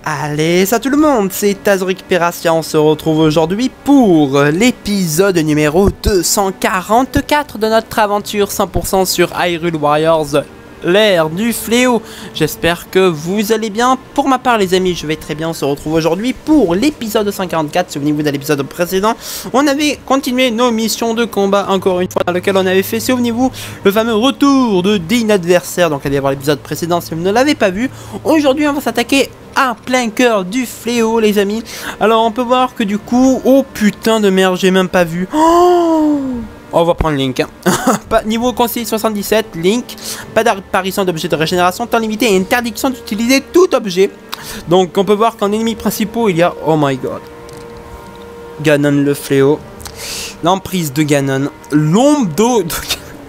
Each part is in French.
Allez, ça tout le monde, c'est Tazric Perassia, on se retrouve aujourd'hui pour l'épisode numéro 244 de notre aventure 100% sur Hyrule Warriors, l'ère du fléau. J'espère que vous allez bien. Pour ma part les amis, je vais très bien. On se retrouve aujourd'hui pour l'épisode 144. Souvenez-vous de l'épisode précédent, on avait continué nos missions de combat encore une fois, dans lequel on avait fait, souvenez-vous, le fameux retour de Dean Adversaire. Donc allez voir l'épisode précédent si vous ne l'avez pas vu. Aujourd'hui on va s'attaquer à plein cœur du fléau les amis. Alors on peut voir que du coup, oh putain de merde, j'ai même pas vu. On va prendre Link. Niveau conseil 77, Link. Pas d'apparition d'objets de régénération, temps limité et interdiction d'utiliser tout objet. Donc on peut voir qu'en ennemis principaux il y a, oh my god, Ganon le fléau, l'emprise de Ganon, l'ombre d'eau de...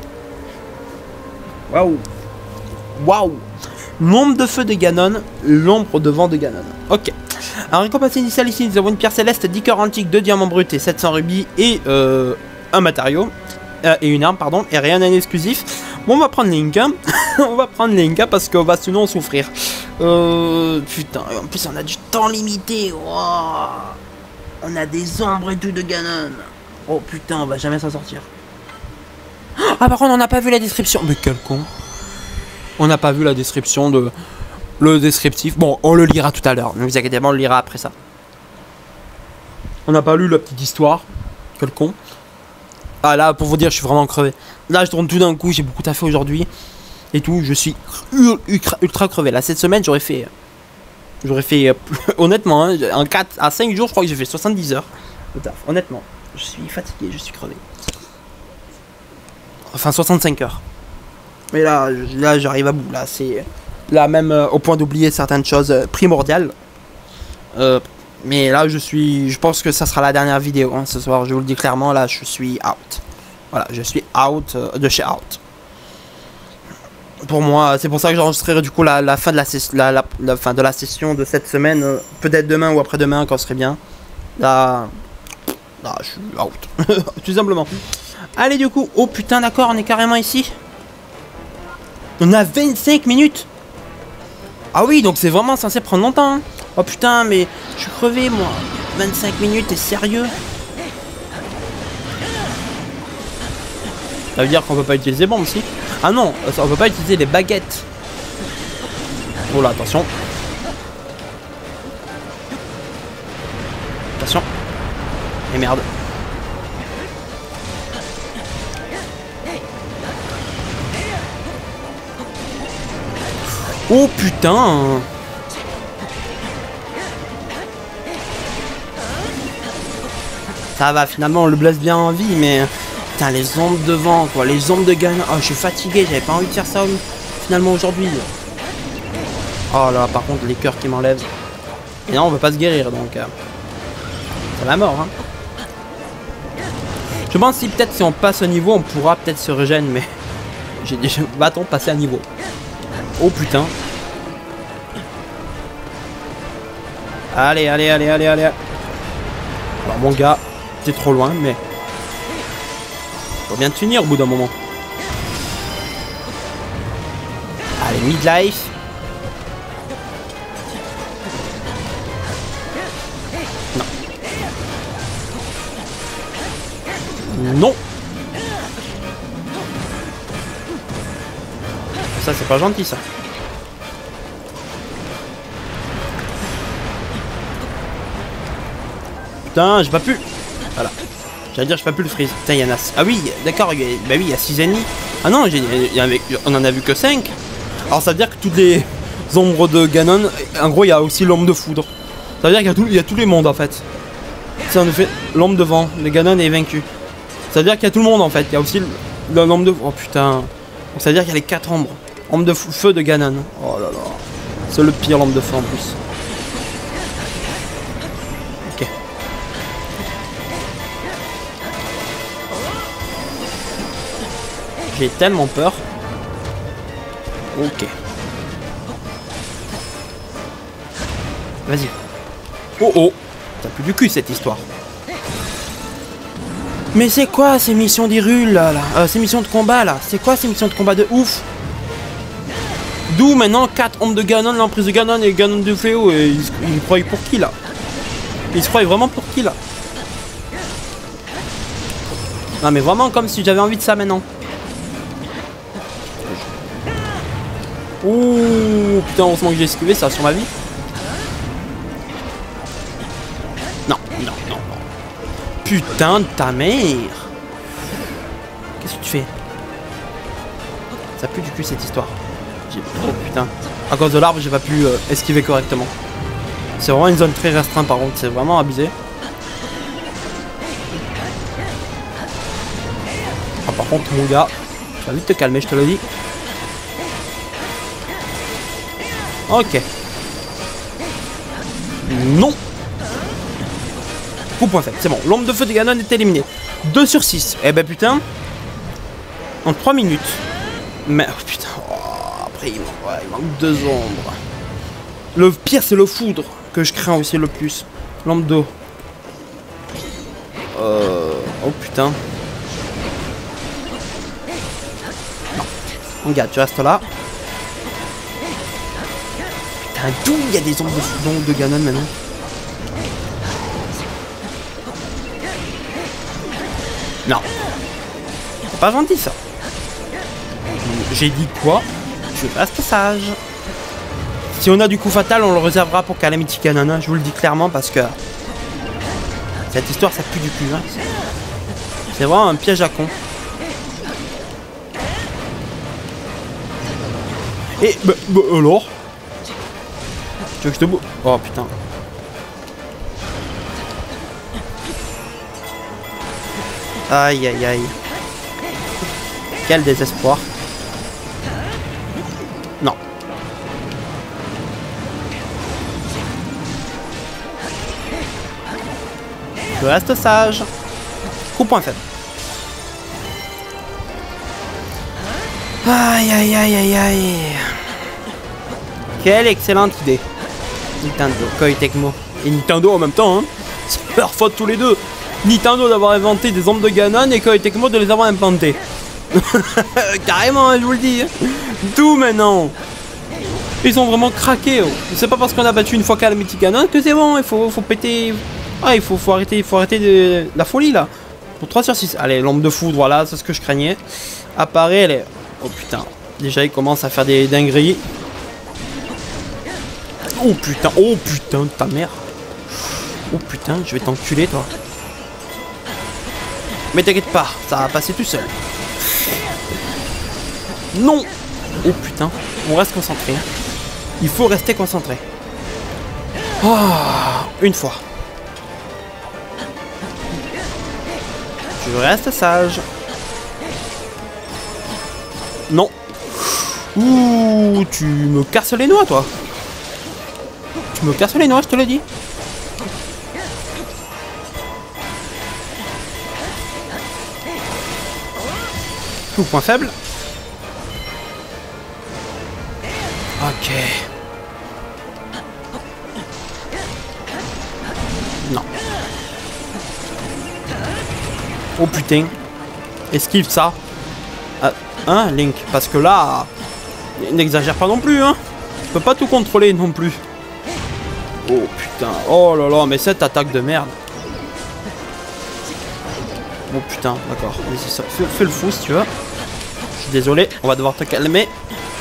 Waouh. Waouh. L'ombre de feu de Ganon, l'ombre de vent de Ganon. Ok. Alors récompense initiale ici, nous avons une pierre céleste, 10 cœurs antiques, 2 diamants bruts et 700 rubis et un matériau. Et une arme, pardon, et rien d'un exclusif. Bon, on va prendre Link, hein. On va prendre Link, hein, parce qu'on va sinon souffrir. Putain, en plus on a du temps limité. Wow. On a des ombres et tout de Ganon. Oh putain, on va jamais s'en sortir. Ah, par contre, on n'a pas vu la description. Mais quel con. On n'a pas vu la description de... Le descriptif. Bon, on le lira tout à l'heure. Ne vous inquiétez pas, on le lira après ça. On n'a pas lu la petite histoire. Quel con. Ah là, pour vous dire, je suis vraiment crevé. Là, je tourne tout d'un coup. J'ai beaucoup taffé aujourd'hui. Et tout, je suis ultra crevé. Là, cette semaine, j'aurais fait... honnêtement, hein, en 4 à 5 jours, je crois que j'ai fait 70 heures de taf. Honnêtement, je suis fatigué, je suis crevé. Enfin, 65 heures. Mais là j'arrive à bout. Là, c'est... Là, même au point d'oublier certaines choses primordiales. Mais là, je pense que ça sera la dernière vidéo hein, ce soir. Je vous le dis clairement, là, je suis out. Voilà, je suis out de chez out. Pour moi, c'est pour ça que j'enregistrerai du coup la fin de la fin de la session de cette semaine. Peut-être demain ou après-demain, quand ce serait bien. Là, je suis out. Tout simplement. Allez, du coup, oh putain, d'accord, on est carrément ici. On a 25 minutes. Ah oui, donc c'est vraiment censé prendre longtemps. Hein. Oh putain, mais je suis crevé, moi. 25 minutes, t'es sérieux? Ça veut dire qu'on peut pas utiliser bombes aussi. Ah non, on peut pas utiliser les baguettes. Oh là, attention. Attention. Et merde. Oh putain. Ça va, finalement on le blesse bien en vie, mais... Putain, les ombres de vent, quoi, les ombres de Ganon. Oh, je suis fatigué, j'avais pas envie de faire ça finalement aujourd'hui. Oh là, par contre, les cœurs qui m'enlèvent. Et non, on veut pas se guérir, donc... c'est la mort, hein. Je pense si peut-être si on passe au niveau, on pourra peut-être se régénérer, mais... J'ai déjà... Va-t-on passer à niveau? Oh putain. Allez, allez, allez, allez, allez. Alors mon gars, t'es trop loin, mais... Faut bien te finir au bout d'un moment. Allez, midlife. Non. Non. Ça, c'est pas gentil, ça. Putain, j'ai pas pu. Voilà. J'allais dire, j'ai pas pu le freeze. Putain, il y en a... Ah oui, d'accord, bah oui, il y a 6 ennemis. Ah non, on en a vu que 5. Alors ça veut dire que toutes les ombres de Ganon, en gros, il y a aussi l'ombre de foudre. Ça veut dire qu'il y a tous les mondes, en fait. C'est en effet l'ombre de vent. Le Ganon est vaincu. Ça veut dire qu'il y a tout le monde, en fait. Il y a aussi l'ombre de... Oh putain. Donc ça veut dire qu'il y a les 4 ombres. Ombre de feu de Ganon. Oh là là. C'est le pire, l'ombre de feu, en plus. Ok. J'ai tellement peur. Ok. Vas-y. Oh oh. T'as plus du cul cette histoire. Mais c'est quoi ces missions d'Hyrule là, ces missions de combat là? C'est quoi ces missions de combat de ouf? D'où maintenant 4 ombres de Ganon, l'emprise de Ganon et Ganon de Fléau. Et ils me croient pour qui là? Ils se croient vraiment pour qui là? Non mais vraiment comme si j'avais envie de ça maintenant. Ouh putain, heureusement que j'ai esquivé ça sur ma vie. Non, non, non, non. Putain de ta mère. Qu'est-ce que tu fais? Ça pue du cul cette histoire. Oh putain. À cause de l'arbre, j'ai pas pu esquiver correctement. C'est vraiment une zone très restreinte par contre, c'est vraiment abusé. Ah, par contre mon gars, tu vas vite te calmer, je te le dis. Ok. Non. Coup point faible, c'est bon. L'ombre de feu de Ganon est éliminée. 2 sur 6. Eh ben putain. En 3 minutes. Mais oh putain. Oh, après il manque 2 ombres. Le pire c'est le foudre que je crains aussi le plus. Lampe d'eau. Oh putain. Non. Mon gars, tu restes là. Putain, d'où il y a des ombres de Ganon maintenant? Non. C'est pas gentil ça. J'ai dit quoi? Je reste sage. Si on a du coup fatal, on le réservera pour Calamity Ganon, hein, je vous le dis clairement parce que cette histoire ça pue du cul. Hein. C'est vraiment un piège à con. Et bah, alors? Tu veux que je te bouge? Oh putain. Aïe aïe aïe. Quel désespoir. Non. Je reste sage. Coup point faible. Aïe aïe aïe aïe aïe. Quelle excellente idée. Nintendo, Koei Tecmo. Et Nintendo en même temps, hein. C'est leur faute tous les deux. Nintendo d'avoir inventé des ombres de Ganon et Koei Tecmo de les avoir implantées. Carrément, hein, je vous le dis. Tout maintenant. Ils ont vraiment craqué. Oh. C'est pas parce qu'on a battu une fois Calamity Ganon que c'est bon. Il faut péter. Ah, il faut arrêter de la folie là. Pour 3 sur 6. Allez, l'ombre de foudre, voilà, c'est ce que je craignais. Apparaît, elle est. Oh putain. Déjà, il commence à faire des dingueries. Oh putain de ta mère. Oh putain, je vais t'enculer toi. Mais t'inquiète pas, ça va passer tout seul. Non. Oh putain, on reste concentré. Il faut rester concentré. Oh, une fois. Je reste sage. Non. Ouh, tu me casses les noix toi. Tu me casses les noix, je te le dis. Tout point faible. Ok. Non. Oh putain. Esquive ça. Hein, Link? Parce que là, n'exagère pas non plus, hein. Je peux pas tout contrôler non plus. Oh putain. Oh là là, mais cette attaque de merde. Oh putain, d'accord. Fais le fou si tu veux. Je suis désolé, on va devoir te calmer.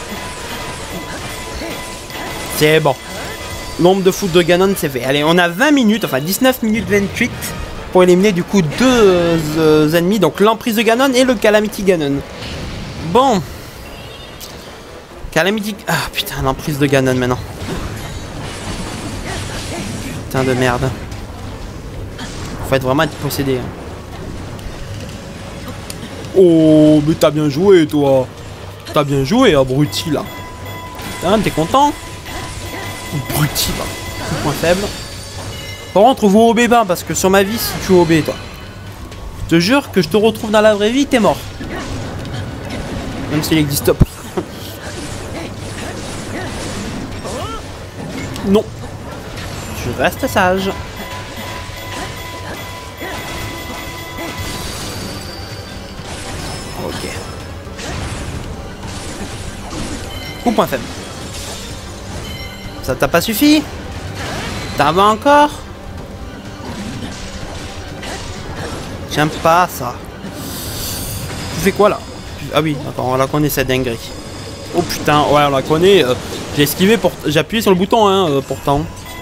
C'est bon. L'ombre de foudre de Ganon, c'est fait. Allez, on a 20 minutes, enfin 19 minutes 28 pour éliminer du coup 2 ennemis. Donc l'emprise de Ganon et le Calamity Ganon. Bon. Calamity... Ah putain, l'emprise de Ganon maintenant. Putain de merde. Faut être vraiment être possédé. Hein. Oh, mais t'as bien joué toi. T'as bien joué, abruti là. Putain, t'es content? Abruti là. Point faible. Par contre, vous obé pas parce que sur ma vie, si tu obé toi, je te jure que je te retrouve dans la vraie vie, t'es mort. Même s'il existe pas. Non. Je reste sage. Ok. Coup point faible. Ça t'a pas suffi? T'en veux encore? J'aime pas ça. Tu fais quoi là? Ah oui, attends, on la connaît cette dinguerie. Oh putain, ouais, on la connaît. J'ai esquivé pour. J'ai appuyé sur le bouton, hein, pourtant.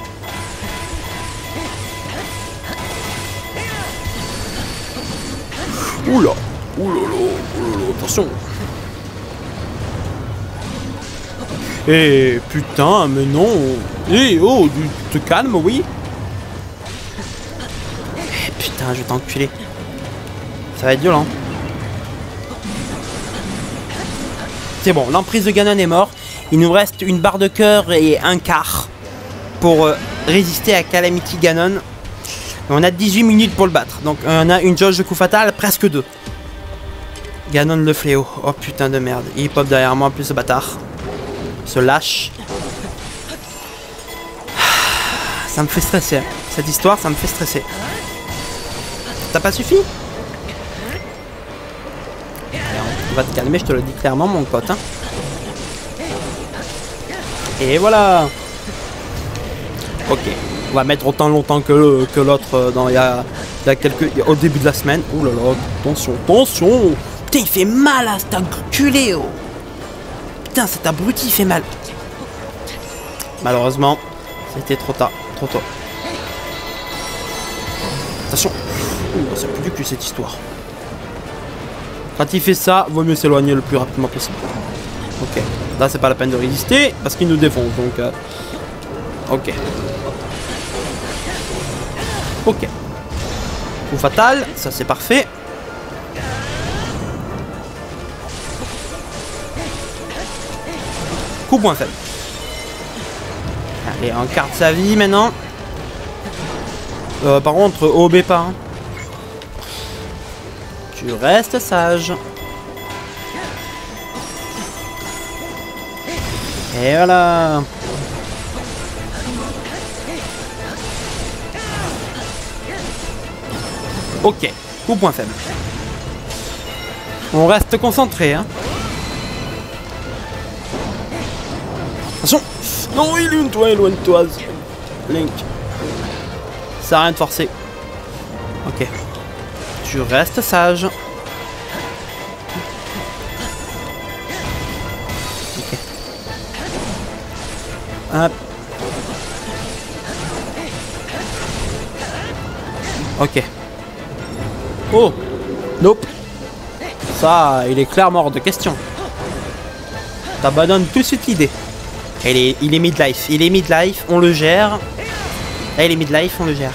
Oula, oulala, attention. Eh putain, mais non. Eh oh, tu te calmes, oui. Eh putain, je vais t'enculer. Ça va être violent. C'est bon, l'emprise de Ganon est mort. Il nous reste une barre de cœur et un quart pour résister à Calamity Ganon. On a 18 minutes pour le battre. Donc on a une jauge de coup fatal, presque 2. Ganon le fléau. Oh putain de merde. Il pop derrière moi, plus ce bâtard. Se lâche. Ça me fait stresser. Cette histoire, ça me fait stresser. T'as pas suffi? On va te calmer, je te le dis clairement, mon pote. Hein. Et voilà. Ok. On va mettre autant longtemps que l'autre il y a au début de la semaine. Ouh là là, attention, attention. Putain, il fait mal à cet enculé. Oh. Putain, cet abruti, il fait mal. Malheureusement, c'était trop tard, trop tôt. Attention. Ouh, ça pue du cul cette histoire. Quand il fait ça, vaut mieux s'éloigner le plus rapidement possible. Ok. Là, c'est pas la peine de résister parce qu'il nous défonce. Donc, ok. Ok. Coup fatal, ça c'est parfait. Coup point faible. Allez, on carte sa vie maintenant. Par contre, OB pas. Hein. Tu restes sage. Et voilà. Ok, coup point faible. On reste concentré, hein. Attention. Non, éloigne-toi. Link. Ça sert à rien de forcer. Ok. Tu restes sage. Ok. Hop. Ok. Oh. Nope. Ça, il est clairement hors de question. T'abandonnes tout de suite l'idée. Il est midlife. Il est midlife, on le gère. Là, il est midlife, on le gère.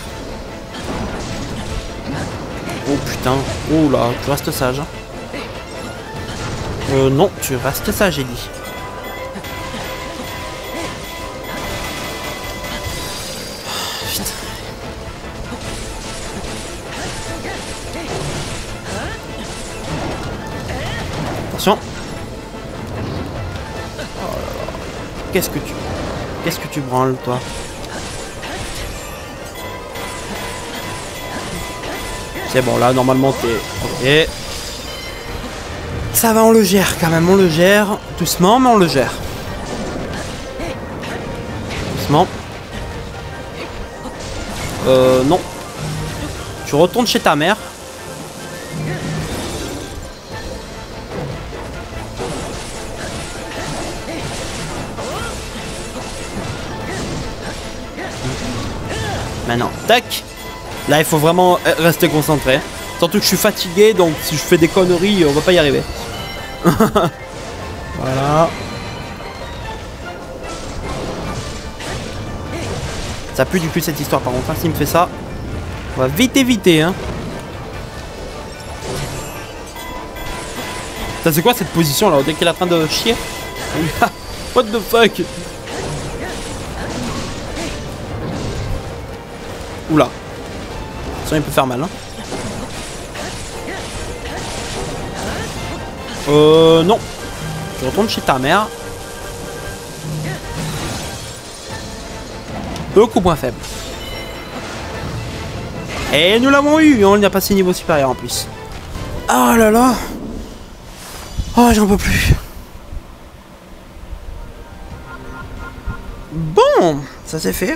Oh putain. Oh là, tu restes sage. Hein. Non, tu restes sage, j'ai dit. Putain. Attention. Oh là là. Qu'est-ce que tu branles, toi? C'est bon, là, normalement, t'es... Ok. Ça va, on le gère, quand même. On le gère. Doucement, mais on le gère. Doucement. Non. Tu retournes chez ta mère. Maintenant, tac. Là, il faut vraiment rester concentré. Surtout que je suis fatigué, donc si je fais des conneries, on va pas y arriver. Voilà. Ça pue du cul cette histoire, par contre. Hein, s'il me fait ça, on va vite éviter. Hein. Ça, c'est quoi cette position là? Dès qu'il est en train de chier. What the fuck? Oula. Ça, il peut faire mal. Hein. Non. Tu retournes chez ta mère. Coup point faible. Et nous l'avons eu. On n'a pas passé niveau supérieur en plus. Oh là là. Oh, j'en peux plus. Bon, ça c'est fait.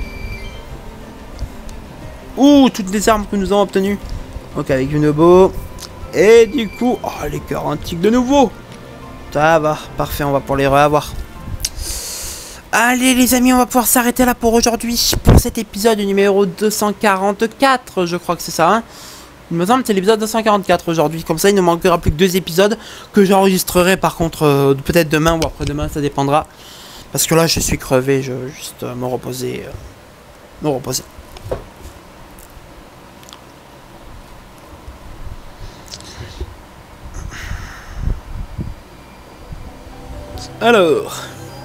Ouh, toutes les armes que nous avons obtenues. Donc avec une beau. Et du coup, oh, les cœurs antiques de nouveau. Ça va, parfait, on va pouvoir les reavoir. Allez les amis, on va pouvoir s'arrêter là pour aujourd'hui. Pour cet épisode numéro 244, je crois que c'est ça. Hein, il me semble que c'est l'épisode 244 aujourd'hui. Comme ça, il ne manquera plus que 2 épisodes que j'enregistrerai par contre peut-être demain ou après-demain, ça dépendra. Parce que là, je suis crevé, je veux juste me reposer. Me reposer. Alors...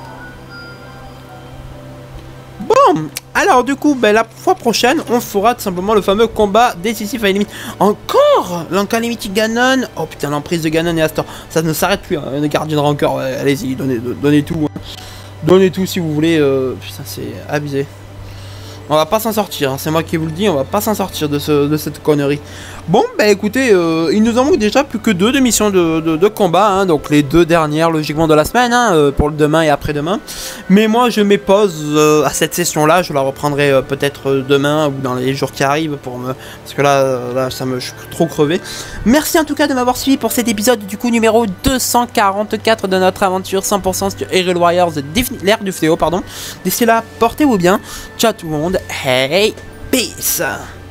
Bon, alors du coup, ben, la fois prochaine, on fera tout simplement le fameux combat décisif à limite. Encore l'Ancalimity Ganon. Oh putain, l'emprise de Ganon et Astor. Ça ne s'arrête plus, hein. Les gardiens de rancœur, ouais, allez-y, donnez tout. Hein. Donnez tout si vous voulez. Putain, c'est abusé. On va pas s'en sortir, hein. C'est moi qui vous le dis, on va pas s'en sortir de cette connerie. Bon, bah écoutez, il nous en manque déjà plus que 2 de missions de combat, hein, donc les 2 dernières logiquement de la semaine, hein, pour le demain et après-demain. Mais moi je mets pause à cette session-là, je la reprendrai peut-être demain ou dans les jours qui arrivent pour me... Parce que là je suis trop crevé. Merci en tout cas de m'avoir suivi pour cet épisode du coup numéro 244 de notre aventure 100% sur Hyrule Warriors, l'ère du fléau, pardon. D'ici là, portez-vous bien, ciao tout le monde, hey, peace.